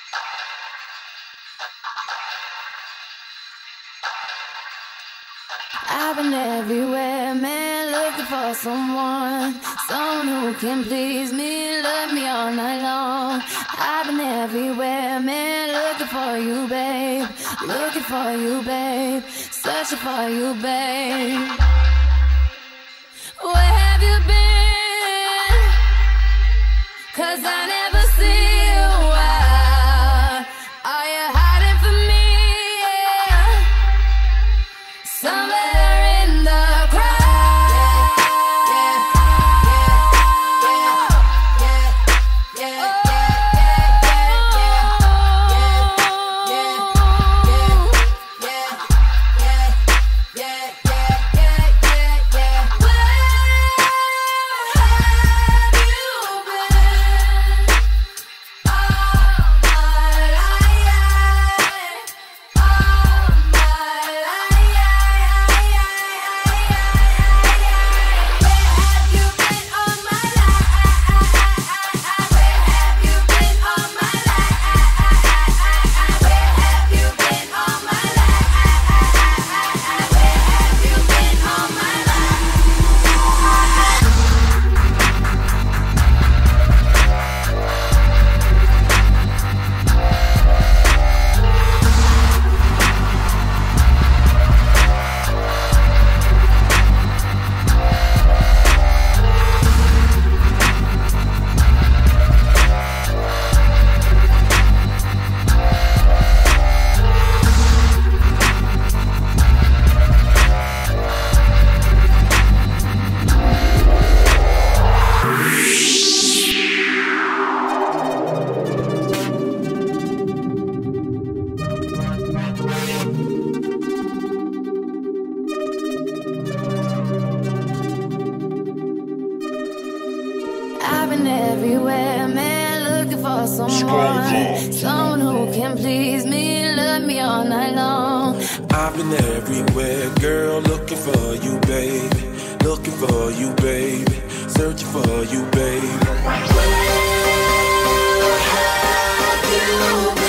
I've been everywhere, man, looking for someone who can please me, love me all night long. I've been everywhere, man, looking for you, babe, looking for you, babe, searching for you, babe. Where have you been? 'Cause I never see you. Are you hiding from me? Somewhere in the crowd. I've been everywhere, man, looking for someone who can please me, love me all night long. I've been everywhere, girl, looking for you, baby, looking for you, baby, searching for you, baby. Where have you been?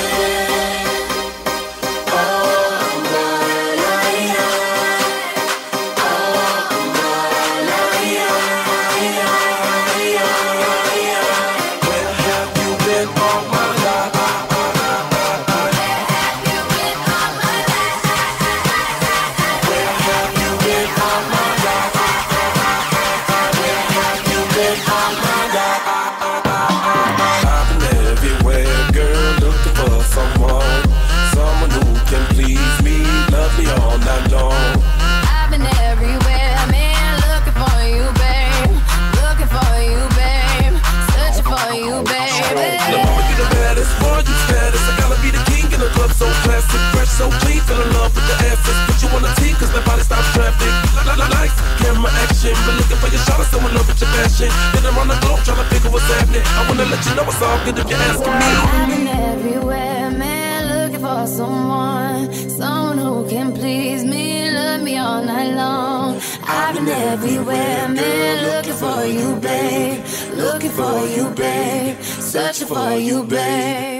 So classic, fresh, so clean, fell in love with the assets. Put you on the team, cause my body stops traffic. Lights, camera action, been looking for your shot, I'm so in love with your passion. Been around the globe, trying to figure what's happening. I wanna let you know it's all good if you're asking me. I've been everywhere, man, looking for someone who can please me, love me all night long. I've been everywhere, man, looking for you, babe, looking for you, babe, searching for you, babe.